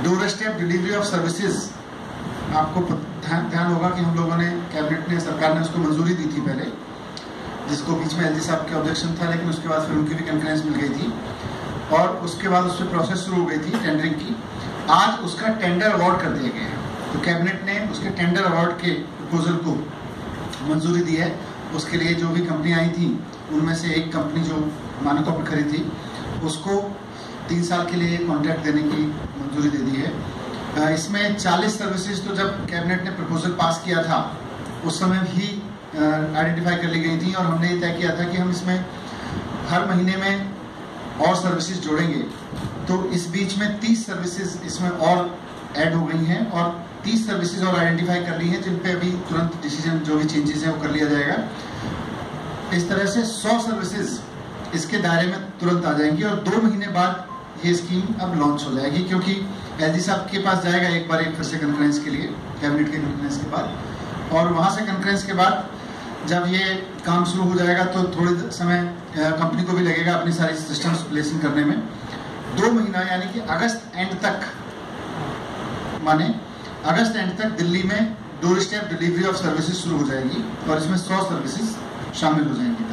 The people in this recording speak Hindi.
Door step delivery of services, आपको ध्यान होगा कि हम लोगों ने कैबिनेट ने, सरकार ने उसको मंजूरी दी थी पहले, जिसको बीच में एलजी साहब के ऑब्जेक्शन था, लेकिन उसके बाद फिर उनकी भी कंक्रेंस मिल गई थी और उसके बाद उस पर प्रोसेस शुरू हो गई थी टेंडरिंग की। आज उसका टेंडर अवार्ड कर दिया गया है, तो कैबिनेट ने उसके टेंडर अवार्ड के प्रपोजल को मंजूरी दी है। उसके लिए जो भी कंपनियां आई थी उनमें से एक कंपनी जो मानकों पर खड़ी थी उसको 3 साल के लिए कॉन्ट्रैक्ट देने की मंजूरी दे दी है। इसमें 40 सर्विसेज तो जब कैबिनेट ने प्रपोजल पास किया था उस समय भी आइडेंटिफाई कर ली गई थी और हमने ये तय किया था कि हम इसमें हर महीने में और सर्विसेज जोड़ेंगे। तो इस बीच में 30 सर्विसेज इसमें और ऐड हो गई हैं और 30 सर्विसेज और आइडेंटिफाई कर ली हैं जिन पे अभी तुरंत डिसीजन, जो भी चेंजेस हैं वो कर लिया जाएगा। इस तरह से 100 सर्विसेज इसके दायरे में तुरंत आ जाएंगी और 2 महीने बाद ये स्कीम अब लॉन्च हो जाएगी, क्योंकि एलजी साहब के पास जाएगा एक बार फिर से कंक्रेंस के लिए, कैबिनेट के कंक्रेंस के बाद, और वहां से कंक्रेंस के बाद जब ये काम शुरू हो जाएगा तो थोड़े समय कंपनी को भी लगेगा अपनी सारी सिस्टम्स प्लेसिंग करने में। 2 महीना यानी कि अगस्त एंड तक, माने अगस्त एंड तक दिल्ली में doorstep delivery of services शुरू हो जाएगी और इसमें 100 सर्विसेज शामिल हो जाएंगी।